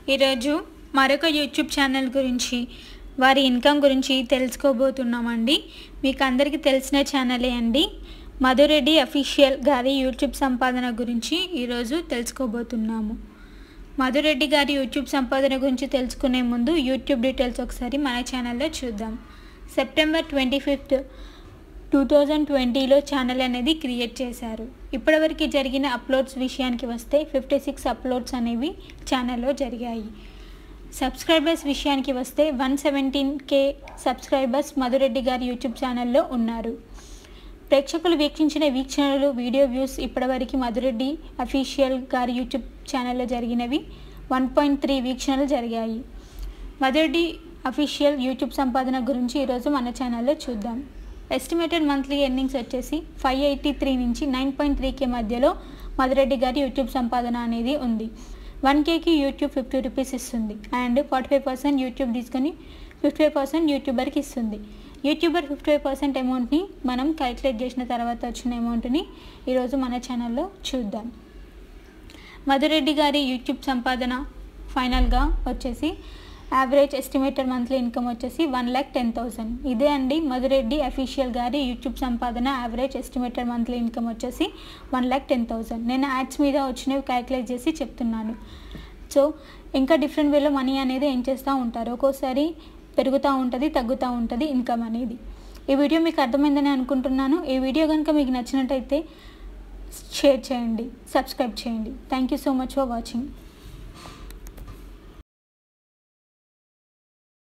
ఈరోజు మరొక YouTube channel గురించి వారి ఇన్కమ్ గురించి తెలుసుకోబోతున్నామండి। మీకు అందరికీ తెలిసిన ఛానలే అండి। మధురెడ్డి అఫీషియల్ గారి యూట్యూబ్ సంపాదన గురించి ఈరోజు తెలుసుకోబోతున్నాము। మధురెడ్డి గారి యూట్యూబ్ సంపాదన గురించి తెలుసుకునే ముందు యూట్యూబ్ డీటెయిల్స్ ఒకసారి మన ఛానల్లో చూద్దాం। సెప్టెంబర్ 25, 2020లో ఛానల్ అనేది క్రియేట్ చేశారు। ఇప్పటివరకు జరిగిన అప్లోడ్స్ విషయానికి వస్తే 56 అప్లోడ్స్ అనేవి ఛానల్లో జరిగాయి। సబ్స్క్రైబర్స్ విషయానికి వస్తే 117K సబ్స్క్రైబర్స్ మధురెడ్డి గారి యూట్యూబ్ ఛానల్లో ఉన్నారు। ప్రేక్షకులు వీక్షించిన వీక్షణలు వీడియో వ్యూస్ ఇప్పటివరకు మధురెడ్డి అఫీషియల్ గారి యూట్యూబ్ ఛానల్లో జరిగినవి 1.3 వీక్షణలు జరిగాయి। మధురెడ్డి అఫీషియల్ యూట్యూబ్ సంపాదన గురించి ఈరోజు మన ఛానల్లో చూద్దాం। ఎస్టిమేటెడ్ మంత్లీ ఎర్నింగ్స్ వచ్చేసి 583 నుంచి 9.3K మధ్యలో మధురెడ్డి గారి యూట్యూబ్ సంపాదన అనేది ఉంది। 1Kకి యూట్యూబ్ 50 రూపీస్ ఇస్తుంది అండ్ 45% యూట్యూబ్ తీసుకొని 55% యూట్యూబర్కి ఇస్తుంది। యూట్యూబర్ 55% అమౌంట్ని మనం క్యాలిక్యులేట్ చేసిన తర్వాత వచ్చిన అమౌంట్ని ఈరోజు మన ఛానల్లో చూద్దాం। మధురెడ్డి గారి యూట్యూబ్ సంపాదన ఫైనల్గా వచ్చేసి యావరేజ్ ఎస్టిమేటెడ్ మంత్లీ ఇన్కమ్ వచ్చేసి 1,10,000। ఇదే అండి మధురెడ్డి అఫీషియల్ గారి యూట్యూబ్ సంపాదన యావరేజ్ ఎస్టిమేటెడ్ మంత్లీ ఇన్కమ్ వచ్చేసి 1,10,000। నేను యాడ్స్ మీద వచ్చినవి క్యాలిక్యులేట్ చేసి చెప్తున్నాను। సో ఇంకా డిఫరెంట్ వేలో మనీ అనేది ఏం చేస్తూ ఉంటారు, ఒక్కోసారి పెరుగుతూ ఉంటుంది, తగ్గుతూ ఉంటుంది ఇన్కమ్ అనేది। ఈ వీడియో మీకు అర్థమైందని అనుకుంటున్నాను। ఈ వీడియో కనుక మీకు నచ్చినట్టయితే షేర్ చేయండి, సబ్స్క్రైబ్ చేయండి। Thank you so much for watching.